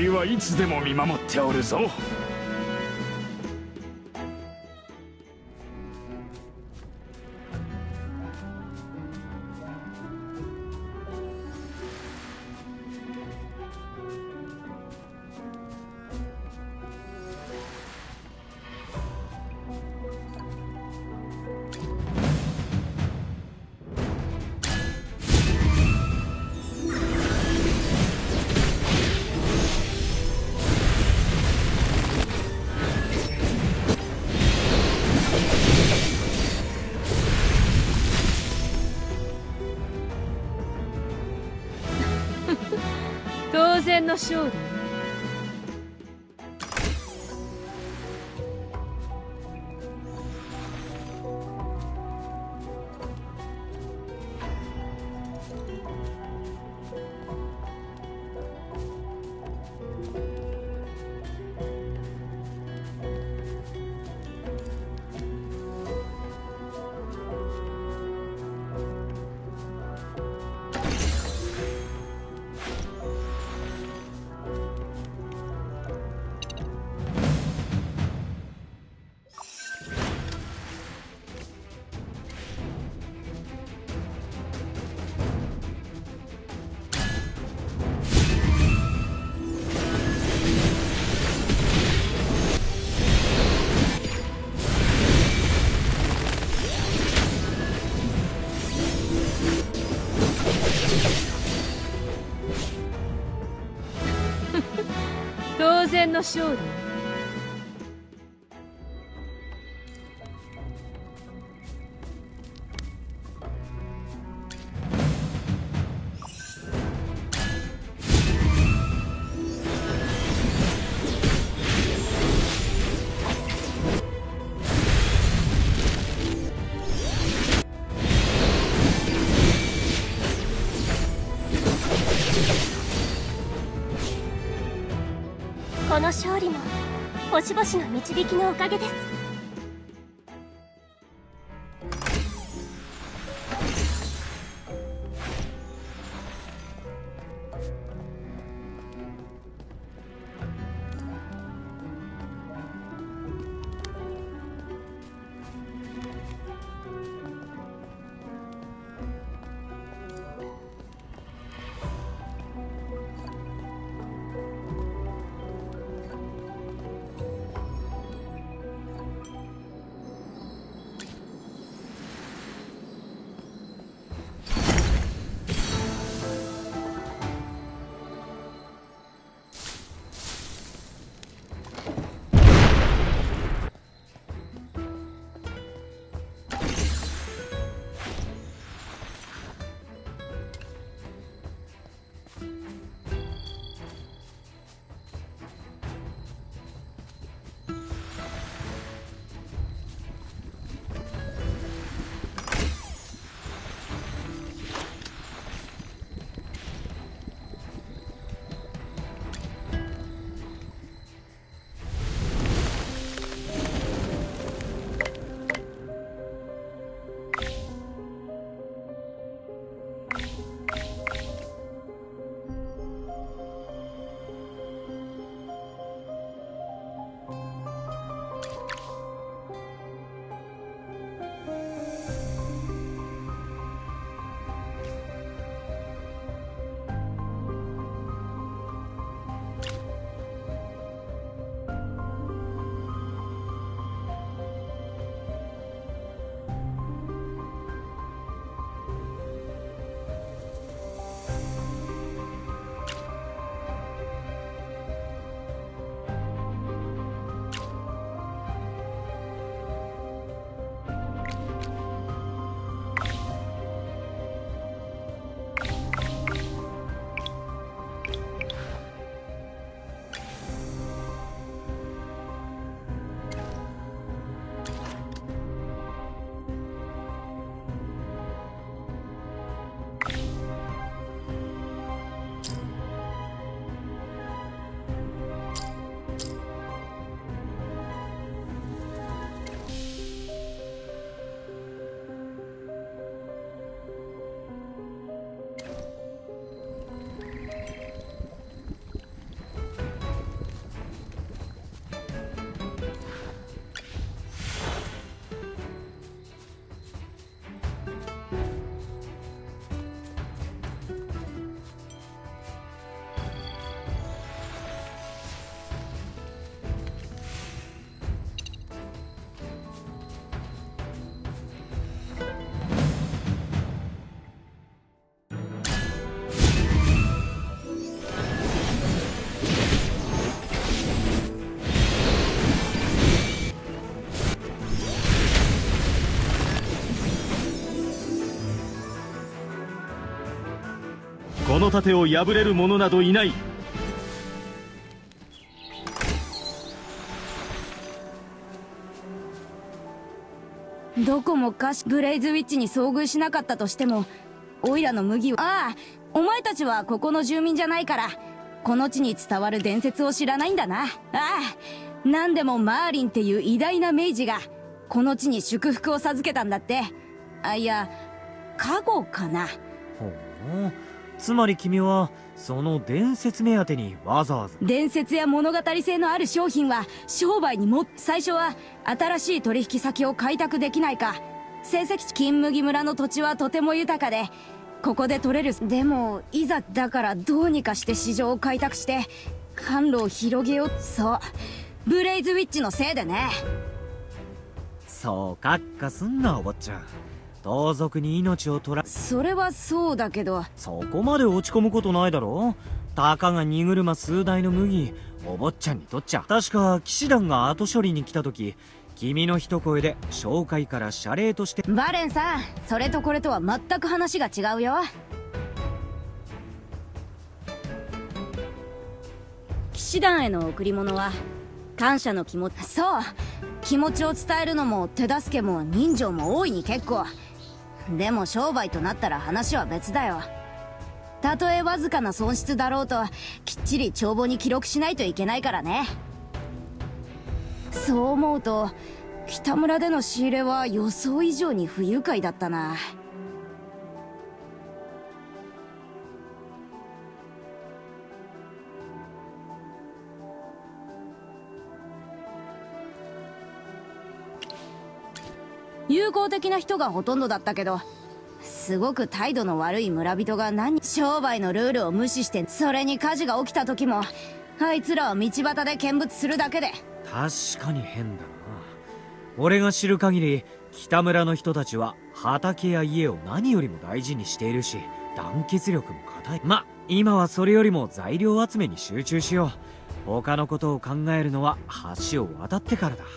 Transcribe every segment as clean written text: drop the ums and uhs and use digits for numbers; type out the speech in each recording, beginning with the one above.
りはいつでも見守っておるぞ。 当然の勝利。当然の勝利。 この勝利も星々の導きのおかげです。 の盾を破れる者などいない。 どこもかしブレイズウィッチに遭遇しなかったとしても、オイラの麦は、ああ、お前たちはここの住民じゃないからこの地に伝わる伝説を知らないんだな。ああ、なんでもマーリンっていう偉大な明治がこの地に祝福を授けたんだって。あ、いや、加護かな。 ほう、つまり君はその伝説目当てにわざわざ。 伝説や物語性のある商品は商売にも。最初は新しい取引先を開拓できないか。成績地金麦村の土地はとても豊かで、ここで取れる。でもいざだからどうにかして市場を開拓して販路を広げよう。そう、ブレイズウィッチのせいでね。 そうかっかすんなお坊ちゃん。盗賊に命を取ら。 それはそうだけど。 そこまで落ち込むことないだろ。たかが荷車数台の麦、お坊ちゃんにとっちゃ。確か騎士団が後処理に来た時、君の一声で紹介から謝礼として。 バレンさん、それとこれとは全く話が違うよ。騎士団への贈り物は感謝の気持ち。そう、気持ちを伝えるのも手助けも人情も大いに結構。でも商売となったら話は別だよ。たとえわずかな損失だろうときっちり帳簿に記録しないといけないからね。そう思うと北村での仕入れは予想以上に不愉快だったな。友好的な人がほとんどだったけど、すごく態度の悪い村人が商売のルールを無視して、それに火事が起きた時もあいつらは道端で見物するだけで。 確かに変だな。俺が知る限り北村の人たちは畑や家を何よりも大事にしているし、団結力も固い。ま、今はそれよりも材料集めに集中しよう。他のことを考えるのは橋を渡ってからだ。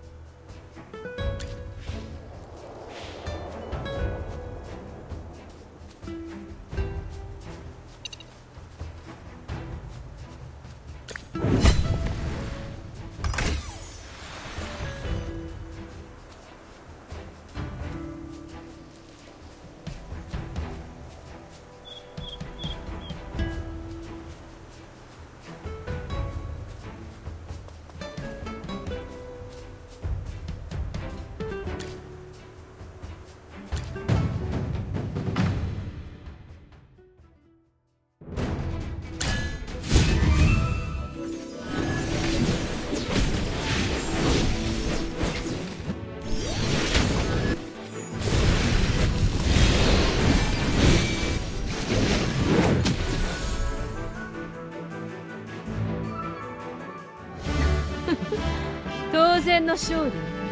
当然の勝利。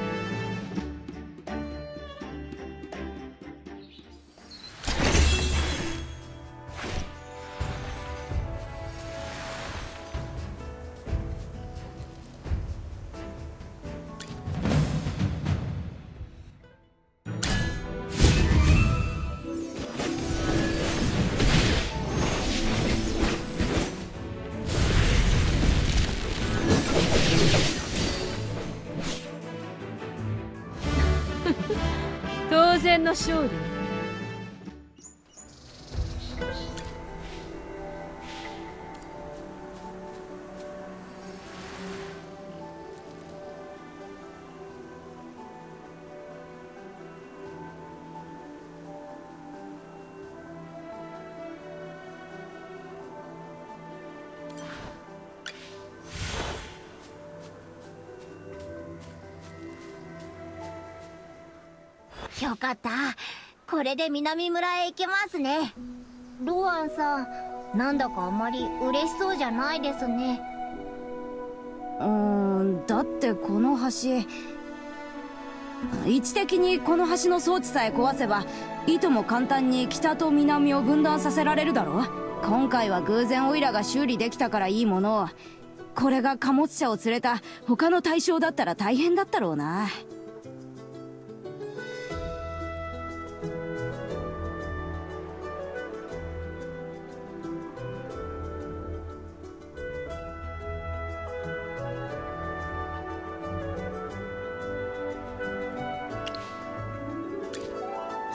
当然の勝利。 よかった。これで南村へ行けますね。ロアンさん、なんだかあまり嬉しそうじゃないですね。 だってこの橋、位置的にこの橋の装置さえ壊せばいとも簡単に北と南を分断させられるだろ。今回は偶然オイラが修理できたからいいものを、これが貨物車を連れた他の対象だったら大変だったろうな。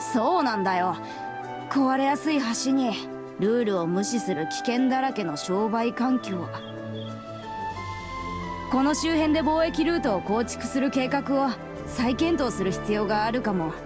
そうなんだよ。壊れやすい橋にルールを無視する危険だらけの商売環境。この周辺で貿易ルートを構築する計画を再検討する必要があるかも。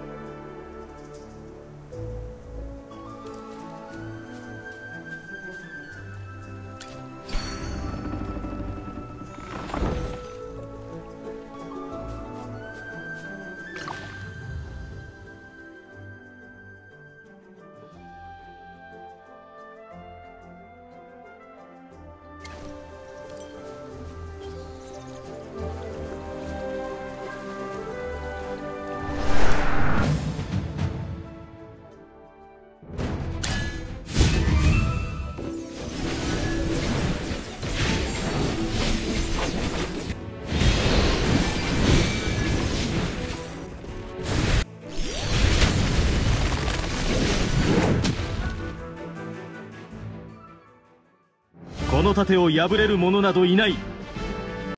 この盾を破れる者などいない。